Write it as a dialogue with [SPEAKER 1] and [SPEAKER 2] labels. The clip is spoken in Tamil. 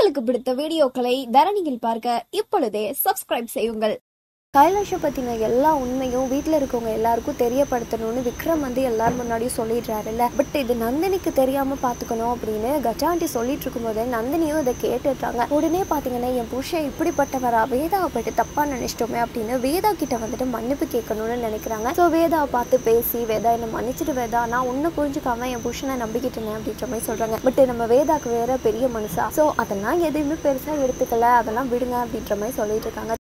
[SPEAKER 1] உங்களுக்கு பிடித்த வீடியோக்களை தரணியில் பார்க்க இப்பொழுதே சப்ஸ்கிரைப் செய்யுங்கள். கைலாஷை பற்றின எல்லா உண்மையும் வீட்டில் இருக்கவங்க எல்லாருக்கும் தெரியப்படுத்தணும்னு விக்ரம் எல்லாரும் முன்னாடியும் சொல்லிடுறாருல்ல. பட் இது நந்தினிக்கு தெரியாமல் பார்த்துக்கணும் அப்படின்னு கஜாண்டி சொல்லிட்டு இருக்கும்போது நந்தினியும் இதை கேட்டுட்டாங்க. உடனே பார்த்தீங்கன்னா என் புருஷன் இப்படிப்பட்டவரா, வேதாவை பற்றி தப்பாக நினைச்சிட்டோமே அப்படின்னு வேதா கிட்ட மன்னிப்பு கேட்கணும்னு நினைக்கிறாங்க. ஸோ வேதாவை பார்த்து பேசி, வேதா என்னை மன்னிச்சிட்டு வேதா, நான் ஒன்றும் புரிஞ்சுக்காம என் புருஷனை நம்பிக்கிட்டேன் அப்படின்ற மாதிரி சொல்கிறாங்க. பட் நம்ம வேதாக்கு வேற பெரிய மனுஷா, ஸோ அதெல்லாம் எதுவுமே பெருசாக எடுத்துக்கல, அதெல்லாம் விடுங்க அப்படின்ற மாதிரி சொல்லிட்டு இருக்காங்க.